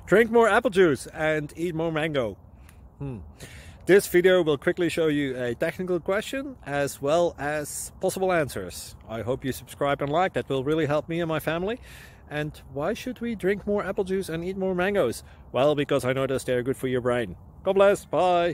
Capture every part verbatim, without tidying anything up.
Drink more apple juice and eat more mango. Hmm. This video will quickly show you a technical question as well as possible answers. I hope you subscribe and like, that will really help me and my family. And why should we drink more apple juice and eat more mangoes? Well, because I noticed they're good for your brain. God bless, bye!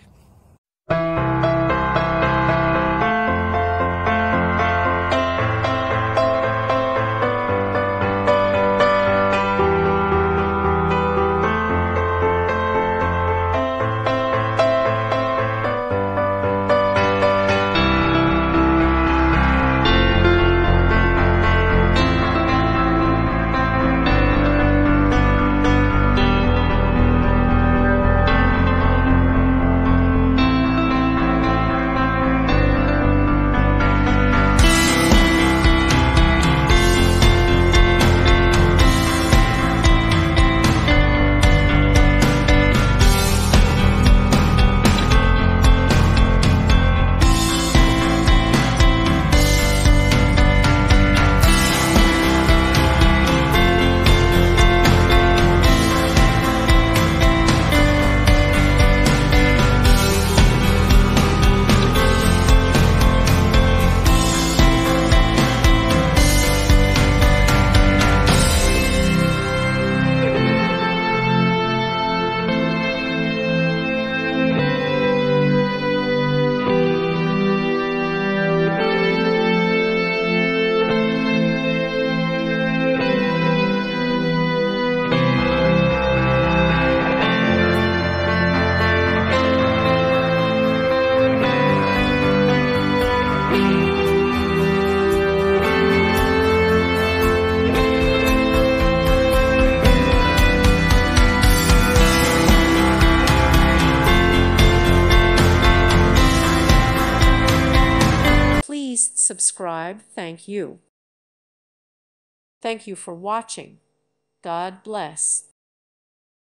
Please subscribe. Thank you. Thank you for watching. God bless.